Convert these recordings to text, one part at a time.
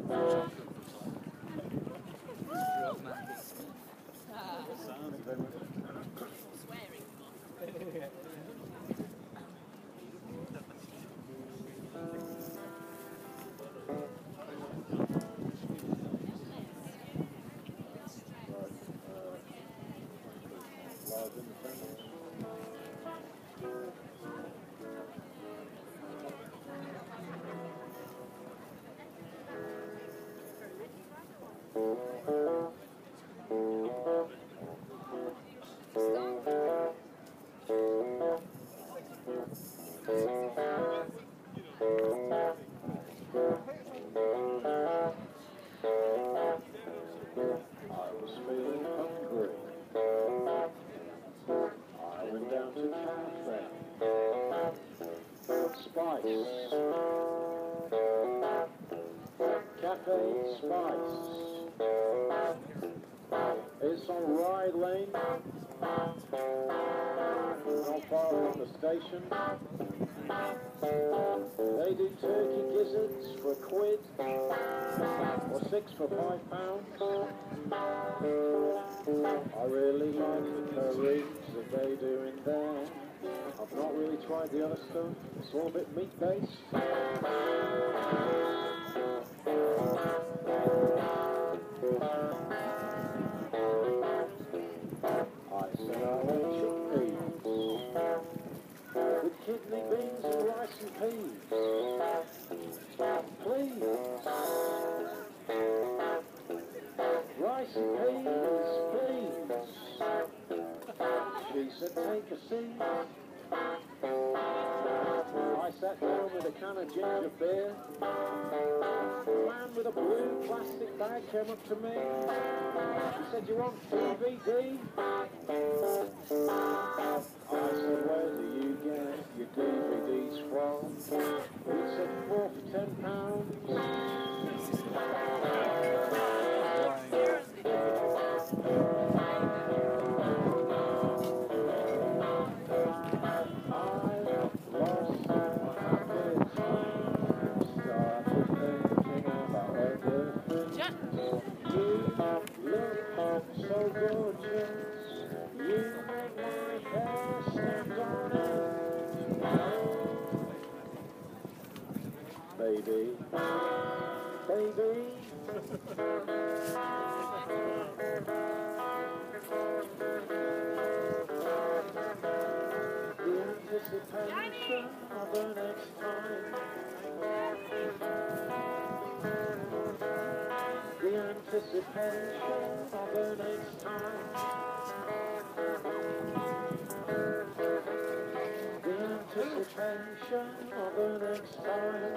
Cafe Spice. It's on Ride Lane, not far from the station. They do turkey gizzards for £1 or 6 for £5. I really like the curries that they do in there. I've not really tried the other stuff. It's all a bit meat-based. I said I want chickpeas with kidney beans and rice and peas. Please. Rice and peas, please. She said, take a seat. I sat down with a can of ginger beer. A man with a blue plastic bag came up to me. He said, you want DVD? I said, where do you get your DVDs from? He said, 4 for £10. So gorgeous, you make my hair stand on end. Baby, baby. The anticipation of the next time. The anticipation of the next time. The anticipation of the next time.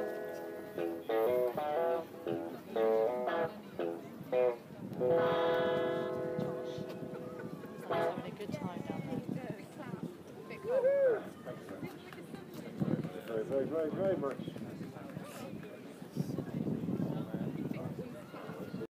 Having a good time down there. Very, very, very, very much.